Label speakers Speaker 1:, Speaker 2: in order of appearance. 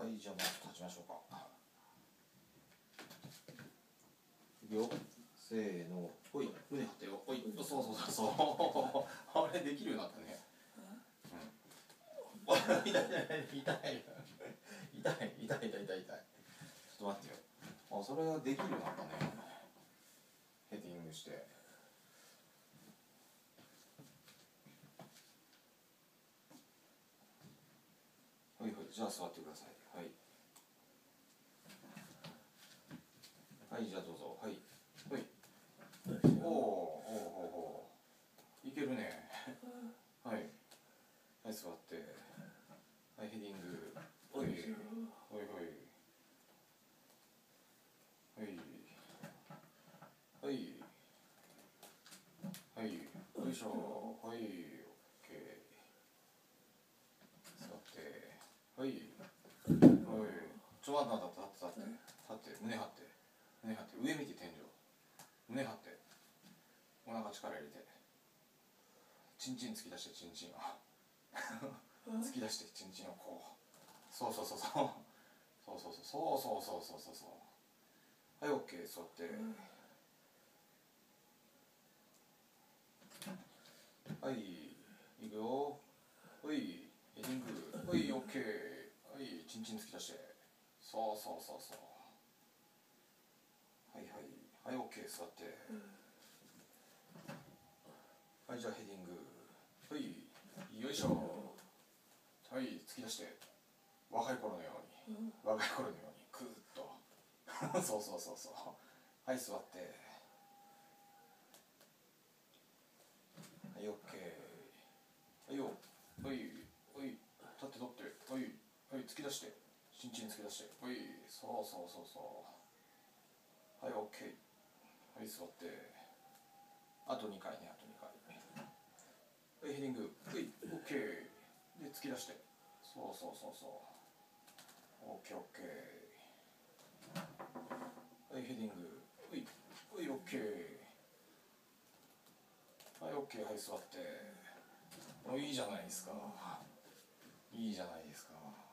Speaker 1: はい、じゃあまず立ちましょうか。いくよ、せーの、ほい、胸張ってよ、ほい、そうそうそうそうあれできるようになったね。痛い痛い痛い痛い痛い痛い痛い痛い痛い。ちょっと待ってよ。あ、それはできるようになったね。ヘディングして。はいはい、じゃあ座ってください。はい。はい、じゃあどうぞ。はい。はい。おお、おお、いけるね。はい。はい、座って。はい、ヘディング。おい。おいおい。はい。はい。はい。よいしょ。はい。オッケー。座って。はい。はい。ちょ、待って、胸張って。胸張って。上見て天井。胸張って。お腹力入れて。チンチン突き出して、チンチンを。突き出して、チンチンをこう。そうそうそうそう。そうそうそうそうそうそうそうそう。はい、オッケー、座って。はい、いくよ。はい、ヘディング。はい、オッケー。はい、チンチン突き出して。そうそうそうそう。はいはい。はい、オッケー、座って。はい、じゃあヘディング。はい、よいしょ。はい、突き出して。若い頃のように。若い頃のように、クーッと。そうそうそうそう。はい、座って。はい、オッケー。はいよ。はい、はい、立って立って。はい、はい、突き出して。チンチン突き出して。はい、そうそうそうそう。はい、オッケー。はい、座って。あと2回ね、あと2回。はい、ヘディング。はい、オッケー。で、突き出して。そうそうそうそう。オッケーオッケー。はい、ヘディング。はい、はい、オッケー。はい、オッケー。はい、座って。いいじゃないですか。いいじゃないですか。